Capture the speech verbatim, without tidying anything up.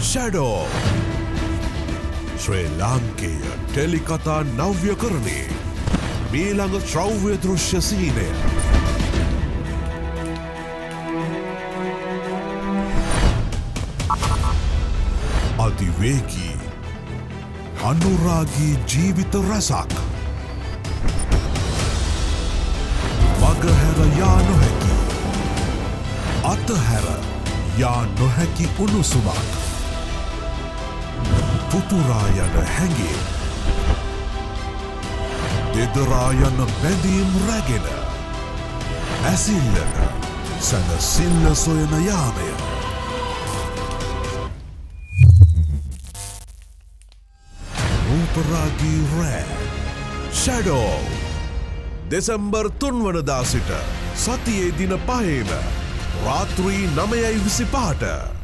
shadow ශ්‍රී ලාංකේය ටෙලිකතා නව්‍යකරණයේ මීළඟ ශ්‍රව්‍ය දෘශ්‍ය සිහිනය අධිවේගී අනුරාගී ජීවිත රැසක් මගහැර යා නොහැකි අතහැර යා නොහැකි උණුසුමක් පුතුරා යන හැඟේ දෙදරා යන බැඳීම් රැගෙන ඇසිල්ලට සැනසිල්ල සොයන යාමය රූපරාගී රෑ ෂැඩෝ දෙසැම්බර් තුන්වනදා සිට සතියේ දින පහේම රාත්‍රී නවයයි විසිපහට